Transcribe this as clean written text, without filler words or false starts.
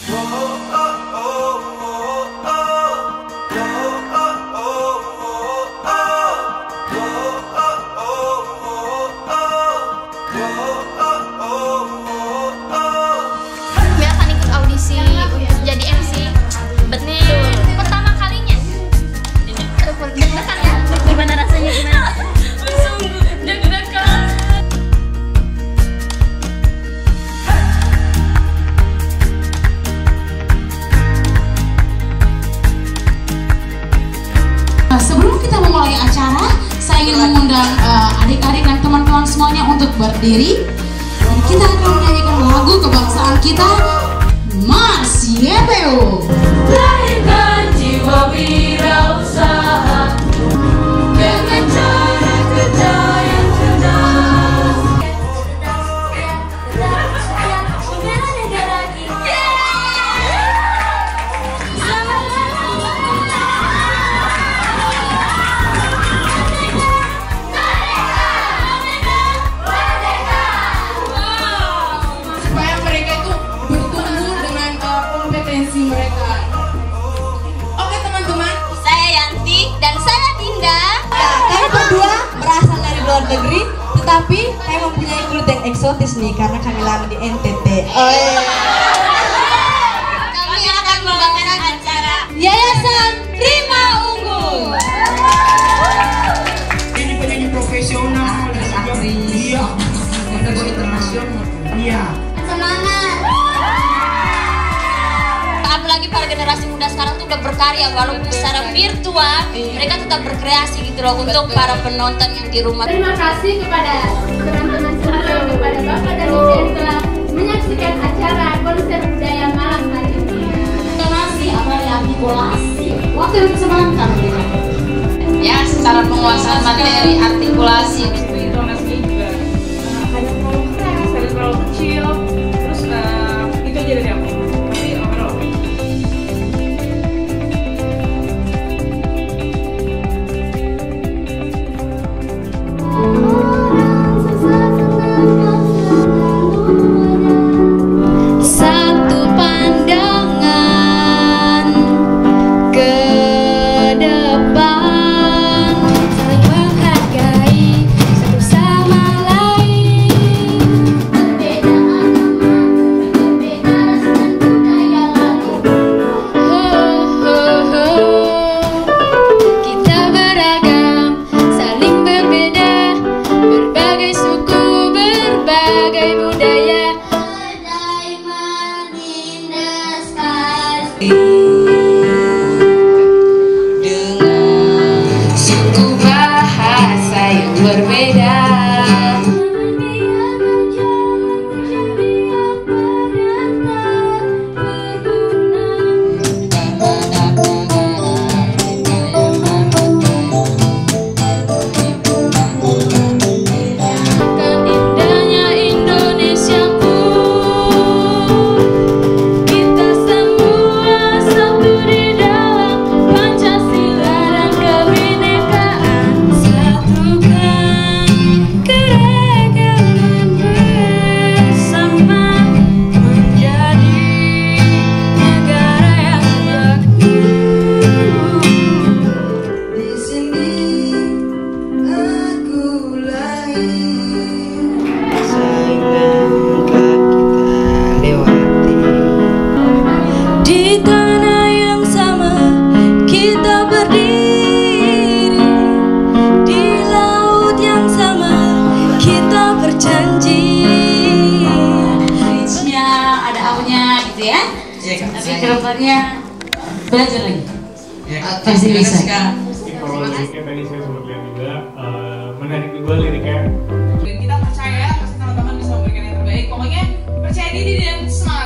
Biasa ikut audisi jadi MC. Betul. Pertama kalinya. Deg-degan ya? Gimana rasanya gimana? Sungguh deg-degan. Sebelum kita memulai acara, saya ingin mengundang adik-adik dan teman-teman semuanya untuk berdiri. Dan kita akan menyanyikan lagu kebangsaan kita, Mars YPO. Lahirkan jiwa wirausaha dengan cara kerja yang cerdas. Membela negara kita. Supaya mereka itu bertumbuh dengan kompetensi mereka. Oke teman-teman. Saya Yanti dan saya Dinda. Kami berdua berasal dari luar negeri, tetapi kami mempunyai kulit yang eksotis nih karena kami lama di NTT. Kami akan membawakan acara Yayasan Prima Unggul. Ini penyanyi profesional, aktris, iya, go internasional, iya. semangat. Apalagi para generasi muda sekarang tuh udah berkarya walaupun secara virtual mereka tetap berkreasi gitu loh untuk para penonton yang di rumah. Terima kasih kepada teman-teman semua, kepada Bapak dan Ibu yang telah menyaksikan acara konser budaya malam hari ini. Donasi apa ya, artikulasi. Waktu yang kesempatan gitu. Ya, secara penguasaan materi, artikulasi. Donasinya juga ada terlalu keras, ada terlalu kecil, terus itu aja dari aku. Tapi overall Satu pandangan ke depan, saling menghargai satu sama lain. Berbeda agama, berbeda ras dan budaya lain. Kita beragam, saling berbeda, berbagai suku, berbagai budaya. Badai menindas kasih. Dengan suku bahasa yang berbeda. Kan indahnya Indonesiaku, kita semua satu di dalam Pancasila dan kebinekaan. Satukan keragaman bersama menjadi negara yang makmur. Di sini aku lahir, sehingga kita lewati. Di tanah yang sama kita berdiri, di laut yang sama kita berjanji. Bridge-nya, ada A-nya gitu ya. Tapi kedepannya belajar lagi. Pasti bisa. Liriknya tadi saya sempat lihat juga, menarik juga liriknya. dan kita percaya pasti teman-teman bisa memberikan yang terbaik. Pokoknya percaya diri dan semangat.